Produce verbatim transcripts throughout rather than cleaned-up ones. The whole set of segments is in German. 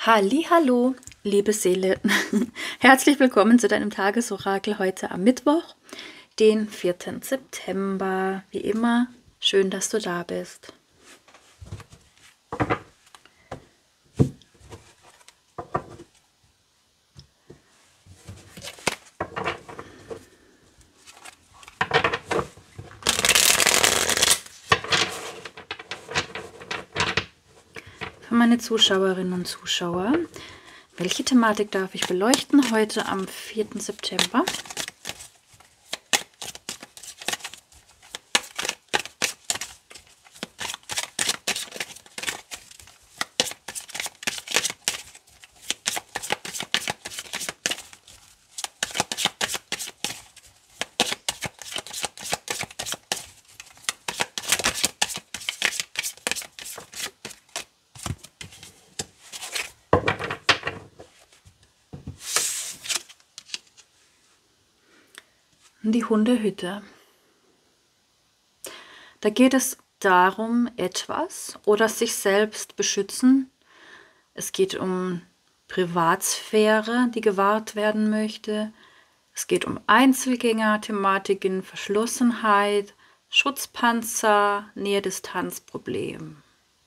Hallihallo, liebe Seele. Herzlich willkommen zu deinem Tagesorakel heute am Mittwoch, den vierten September. Wie immer, schön, dass du da bist. Für meine Zuschauerinnen und Zuschauer, welche Thematik darf ich beleuchten heute am vierten September? Die Hundehütte. Da geht es darum, etwas oder sich selbst beschützen. Es geht um Privatsphäre, die gewahrt werden möchte. Es geht um Einzelgänger-Thematiken, Verschlossenheit, Schutzpanzer, Nähe-Distanz-Problem.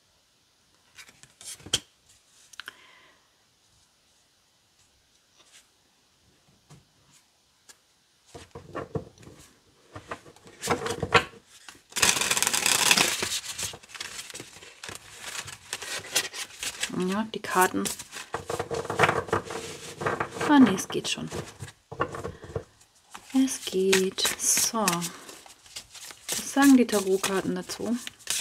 Ja, die Karten. Ah, nee, es geht schon. Es geht. So. Was sagen die Tarotkarten dazu?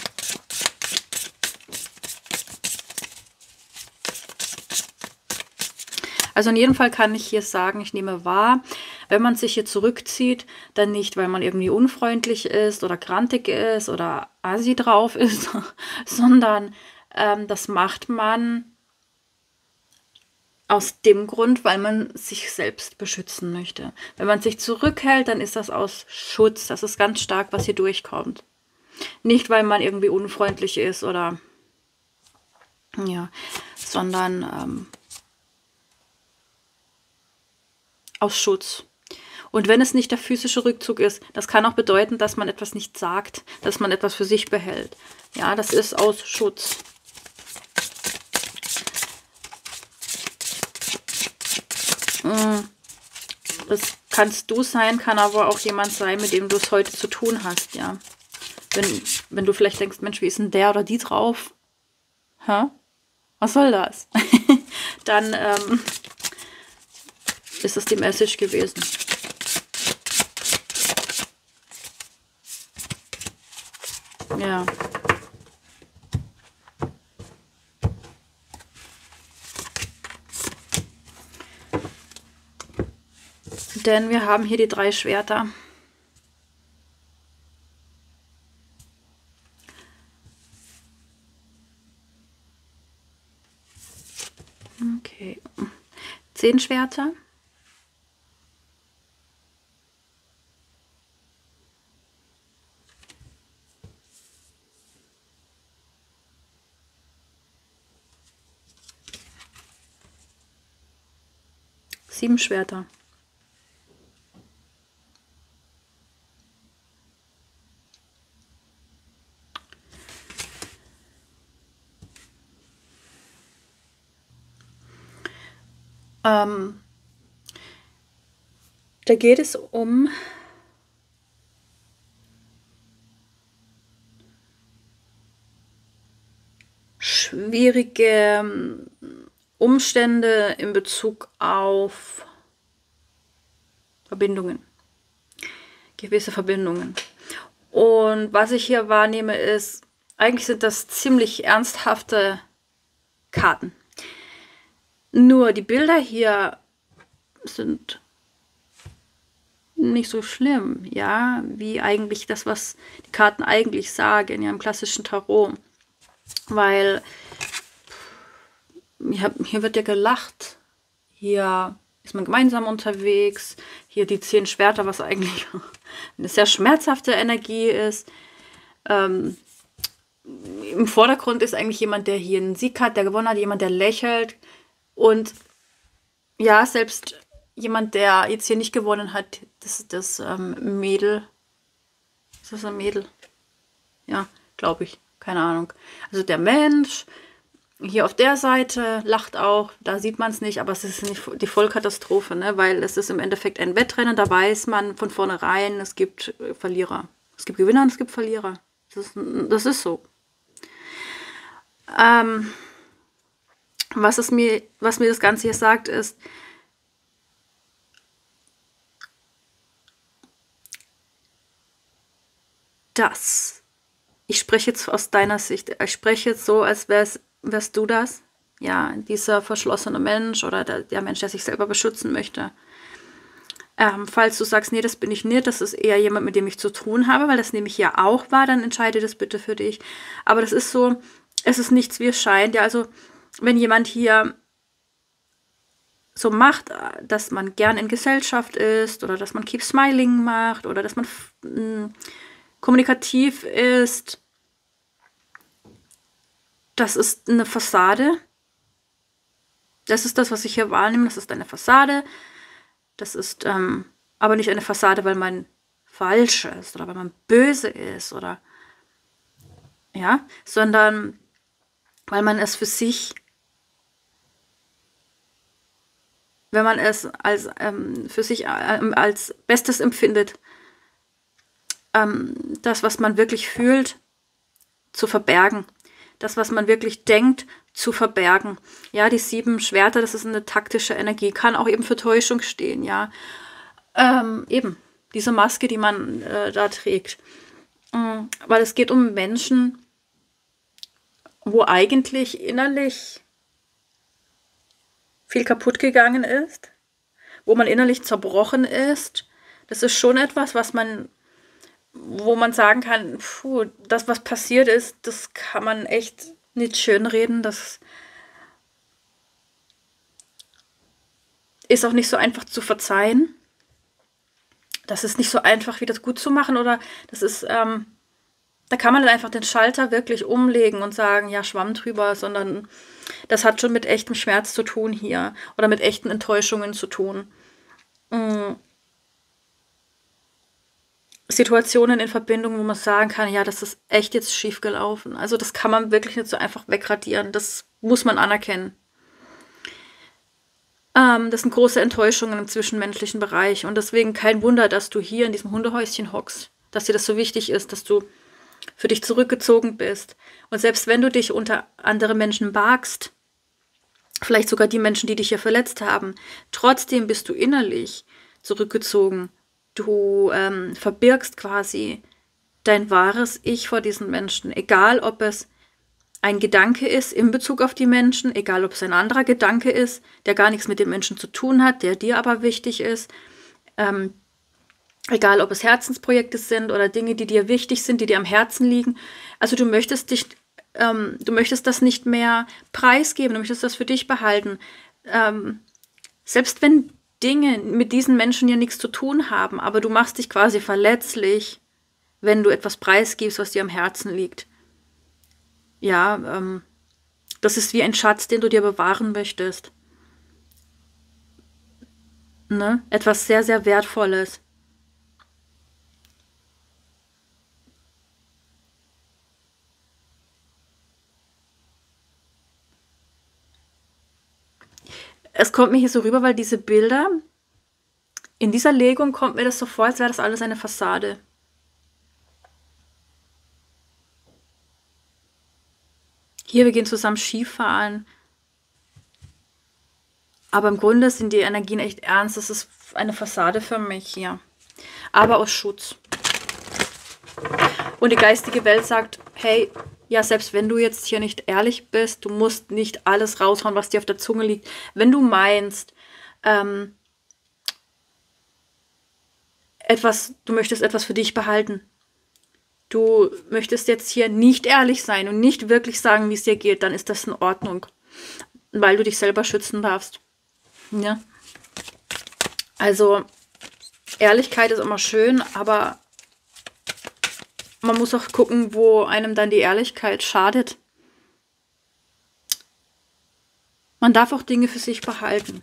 Also in jedem Fall kann ich hier sagen, ich nehme wahr, wenn man sich hier zurückzieht, dann nicht, weil man irgendwie unfreundlich ist oder grantig ist oder assi drauf ist, sondern ähm, das macht man aus dem Grund, weil man sich selbst beschützen möchte. Wenn man sich zurückhält, dann ist das aus Schutz. Das ist ganz stark, was hier durchkommt. Nicht, weil man irgendwie unfreundlich ist oder ja, sondern ähm, aus Schutz. Und wenn es nicht der physische Rückzug ist, das kann auch bedeuten, dass man etwas nicht sagt, dass man etwas für sich behält. Ja, das ist aus Schutz. Das kannst du sein, kann aber auch jemand sein, mit dem du es heute zu tun hast, ja. Wenn, wenn du vielleicht denkst, Mensch, wie ist denn der oder die drauf? Hä? Was soll das? Dann ähm, ist es die Message gewesen. Ja. Denn wir haben hier die drei Schwerter. Okay. Zehn Schwerter. Sieben Schwerter. Ähm, da geht es um schwierige Umstände in Bezug auf Verbindungen, gewisse Verbindungen. Und was ich hier wahrnehme ist, eigentlich sind das ziemlich ernsthafte Karten. Nur die Bilder hier sind nicht so schlimm, ja, wie eigentlich das, was die Karten eigentlich sagen, ja, im klassischen Tarot. Weil ja, hier wird ja gelacht, hier ist man gemeinsam unterwegs, hier die zehn Schwerter, was eigentlich eine sehr schmerzhafte Energie ist. Ähm, Im Vordergrund ist eigentlich jemand, der hier einen Sieg hat, der gewonnen hat, jemand, der lächelt. Und ja, selbst jemand, der jetzt hier nicht gewonnen hat, das, das ähm, Mädel, ist das ein Mädel? Ja, glaube ich, keine Ahnung. Also der Mensch hier auf der Seite lacht auch, da sieht man es nicht, aber es ist nicht die Vollkatastrophe, ne? Weil es ist im Endeffekt ein Wettrennen, da weiß man von vornherein, es gibt äh, Verlierer. Es gibt Gewinner und es gibt Verlierer. Das ist, das ist so. Ähm, was, es mir, was mir das Ganze hier sagt, ist, dass, ich spreche jetzt aus deiner Sicht, ich spreche jetzt so, als wär's, wärst du das, ja, dieser verschlossene Mensch oder der, der Mensch, der sich selber beschützen möchte. Ähm, falls du sagst, nee, das bin ich nicht, das ist eher jemand, mit dem ich zu tun habe, weil das nehme ich ja auch wahr, dann entscheide das bitte für dich. Aber das ist so, es ist nichts, wie es scheint. Ja, also wenn jemand hier so macht, dass man gern in Gesellschaft ist oder dass man Keep Smiling macht oder dass man mh, kommunikativ ist, das ist eine Fassade. Das ist das, was ich hier wahrnehme, das ist eine Fassade. Das ist ähm, aber nicht eine Fassade, weil man falsch ist oder weil man böse ist oder ja, sondern weil man es für sich, wenn man es als ähm, für sich ähm, als Bestes empfindet, ähm, das, was man wirklich fühlt, zu verbergen. Das, was man wirklich denkt, zu verbergen. Ja, die sieben Schwerter, das ist eine taktische Energie, kann auch eben für Täuschung stehen, ja. Ähm, eben, diese Maske, die man äh, da trägt. Mhm. Weil es geht um Menschen, wo eigentlich innerlich viel kaputt gegangen ist, wo man innerlich zerbrochen ist. Das ist schon etwas, was man, wo man sagen kann, puh, das, was passiert ist, das kann man echt nicht schönreden. Das ist auch nicht so einfach zu verzeihen. Das ist nicht so einfach, wieder gut zu machen. Oder das ist, ähm, da kann man dann einfach den Schalter wirklich umlegen und sagen, ja, Schwamm drüber, sondern das hat schon mit echtem Schmerz zu tun hier. Oder mit echten Enttäuschungen zu tun. Mhm. Situationen in Verbindung, wo man sagen kann, ja, das ist echt jetzt schief gelaufen. Also das kann man wirklich nicht so einfach wegradieren. Das muss man anerkennen. Ähm, das sind große Enttäuschungen im zwischenmenschlichen Bereich. Und deswegen kein Wunder, dass du hier in diesem Hundehäuschen hockst. Dass dir das so wichtig ist, dass du für dich zurückgezogen bist. Und selbst wenn du dich unter andere Menschen wagst, vielleicht sogar die Menschen, die dich hier verletzt haben, trotzdem bist du innerlich zurückgezogen. Du ähm, verbirgst quasi dein wahres Ich vor diesen Menschen, egal ob es ein Gedanke ist in Bezug auf die Menschen, egal ob es ein anderer Gedanke ist, der gar nichts mit den Menschen zu tun hat, der dir aber wichtig ist, ähm, egal ob es Herzensprojekte sind oder Dinge, die dir wichtig sind, die dir am Herzen liegen. Also du möchtest dich, ähm, du möchtest das nicht mehr preisgeben, du möchtest das für dich behalten. Ähm, selbst wenn Dinge mit diesen Menschen ja nichts zu tun haben, aber du machst dich quasi verletzlich, wenn du etwas preisgibst, was dir am Herzen liegt. Ja, ähm, das ist wie ein Schatz, den du dir bewahren möchtest. Ne? Etwas sehr, sehr Wertvolles. Es kommt mir hier so rüber, weil diese Bilder, in dieser Legung kommt mir das so vor, als wäre das alles eine Fassade. Hier, wir gehen zusammen Skifahren. Aber im Grunde sind die Energien echt ernst. Das ist eine Fassade für mich hier. Aber aus Schutz. Und die geistige Welt sagt, hey, ja, selbst wenn du jetzt hier nicht ehrlich bist, du musst nicht alles raushauen, was dir auf der Zunge liegt. Wenn du meinst, ähm, etwas, du möchtest etwas für dich behalten. Du möchtest jetzt hier nicht ehrlich sein und nicht wirklich sagen, wie es dir geht, dann ist das in Ordnung. Weil du dich selber schützen darfst. Ja. Also, Ehrlichkeit ist immer schön, aber man muss auch gucken, wo einem dann die Ehrlichkeit schadet. Man darf auch Dinge für sich behalten.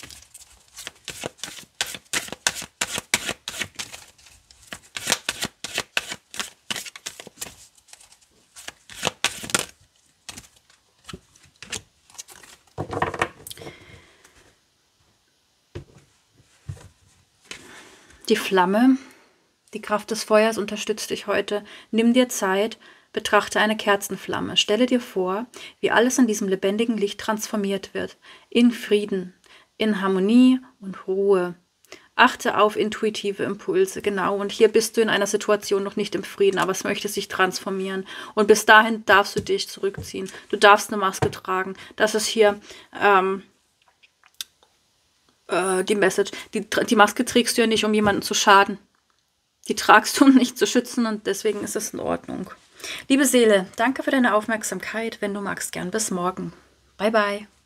Die Flamme, die Kraft des Feuers unterstützt dich heute. Nimm dir Zeit, betrachte eine Kerzenflamme. Stelle dir vor, wie alles in diesem lebendigen Licht transformiert wird. In Frieden, in Harmonie und Ruhe. Achte auf intuitive Impulse, genau. Und hier bist du in einer Situation noch nicht im Frieden, aber es möchte sich transformieren. Und bis dahin darfst du dich zurückziehen. Du darfst eine Maske tragen. Das ist hier ähm, die Message. Die, die Maske trägst du ja nicht, um jemanden zu schaden. Die tragst du, um nicht zu schützen, und deswegen ist es in Ordnung. Liebe Seele, danke für deine Aufmerksamkeit. Wenn du magst, gern bis morgen. Bye, bye.